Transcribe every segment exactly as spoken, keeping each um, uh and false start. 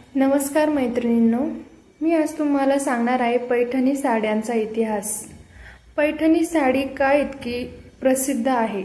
नमस्कार मैत्रिणींनो, मी आज तुम्हाला सांगणार आहे पैठणी साड्यांचा इतिहास। पैठणी साडी का इतकी प्रसिद्ध आहे?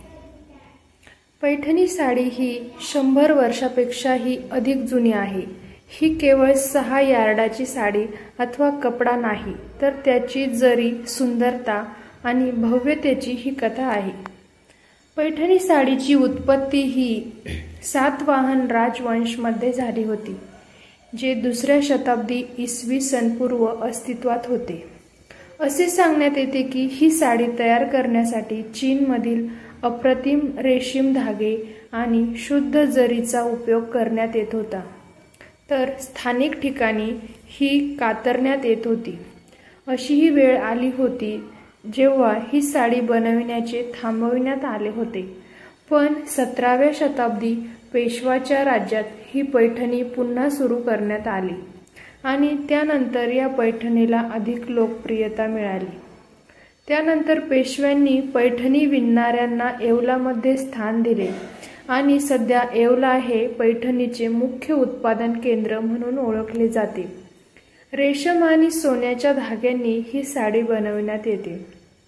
पैठणी साडी ही शंभर वर्षापेक्षाही अधिक जुनी आहे। ही केवळ सहा यार्डाची साडी अथवा कपडा नाही, तर त्याची जरी, सुंदरता आणि भव्यतेची ही कथा आहे। पैठणी साडीची उत्पत्ती ही सातवाहन राजवंश मध्ये झाली होती, जे दुसऱ्या शताब्दी इसवी सन पूर्व अस्तित्वात होते। असे सांगण्यात येते की ही साडी तयार करण्यासाठी चीनमधील अप्रतिम रेशीम धागे आणि शुद्ध जरीचा उपयोग करण्यात येत होता, तर स्थानिक ठिकाणी ही कातरण्यात येत होती। अशी ही वेळ आली होती जेव्हा ही साडी बनविण्याचे थांबविण्यात आले होते, पण सतराव्या शताब्दी पेशवाच्या राज्यात ही पैठणी पुन्हा सुरू करण्यात आली आणि त्यानंतर या पैठणीला अधिक लोकप्रियता मिळाली। त्यानंतर पेशव्यांनी पैठणी विणणाऱ्यांना येवलामध्ये स्थान दिले आणि सध्या येवला हे पैठणीचे मुख्य उत्पादन केंद्र म्हणून ओळखले जाते। रेशम आणि सोन्याच्या धाग्यांनी ही साडी बनविण्यात येते।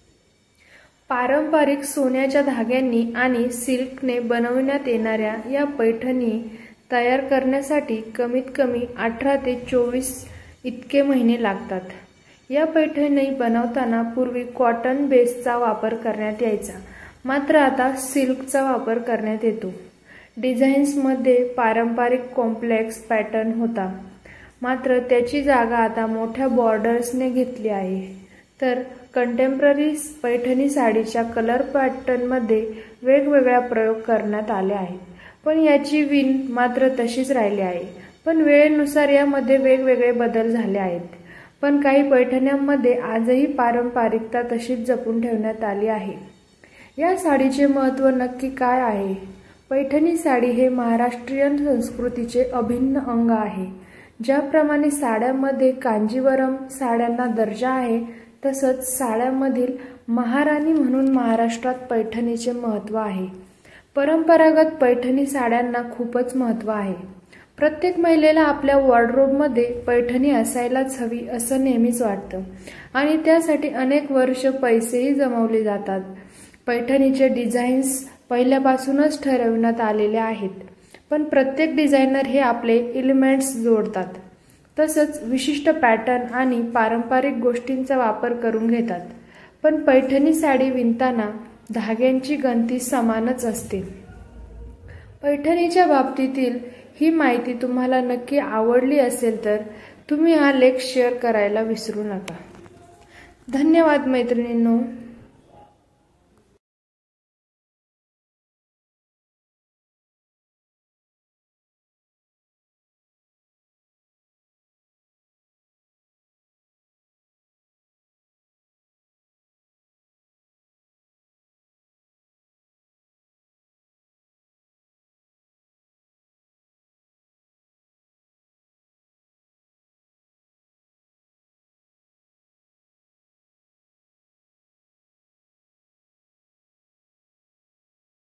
पारंपरिक सोन्याच्या धाग्यांनी आणि सिल्कने बनविण्यात येणाऱ्या या पैठणी तयार करण्यासाठी कमीत कमी अठरा ते चोवीस इतके महिने लागतात। या पैठणी बनवताना पूर्वी कॉटन बेसचा वापर करण्यात यायचा, मात्र आता सिल्कचा वापर करण्यात येतो। डिझाईन्समध्ये पारंपरिक कॉम्प्लेक्स पॅटर्न होता, मात्र त्याची जागा आता मोठ्या बॉर्डर्सने घेतली आहे। तर कंटेम्पररी पैठणी साडीच्या कलर पॅटर्नमध्ये वेगवेगळ्या प्रयोग करण्यात आले आहेत, पण याची विण मात्र तशीच राहिली आहे। पण वेळेनुसार यामध्ये वेगवेगळे बदल झाले आहेत, पण काही पैठण्यांमध्ये आजही पारंपरिकता तशीच जपून ठेवण्यात आली आहे। या साडीचे महत्त्व नक्की काय आहे? पैठणी साडी हे महाराष्ट्रीयन संस्कृतीचे अभिन्न अंग आहे। ज्याप्रमाणे साड्यांमध्ये कांजीवरम साड्यांना दर्जा आहे, तसंच साड्यांमधील महाराणी म्हणून महाराष्ट्रात पैठणीचे महत्त्व आहे। परंपरागत पैठणी साड्यांना खूपच महत्त्व आहे। प्रत्येक महिलेला आपल्या वॉर्डरोबमध्ये पैठणी असायलाच हवी असं नेहमीच वाटतं आणि त्यासाठी अनेक वर्ष पैसेही जमवले जातात। पैठणीचे डिझाईन्स पहिल्यापासूनच ठरविण्यात आलेले आहेत, पण प्रत्येक डिझायनर हे आपले एलिमेंट्स जोडतात, तसंच विशिष्ट पॅटर्न आणि पारंपरिक गोष्टींचा वापर करून घेतात। पण पैठणी साडी विणताना धाग्यांची गंती समानच असते। पैठणीच्या बाबतीतील ही माहिती तुम्हाला नक्की आवडली असेल तर तुम्ही हा लेख शेअर करायला विसरू नका। धन्यवाद मैत्रिणींनो।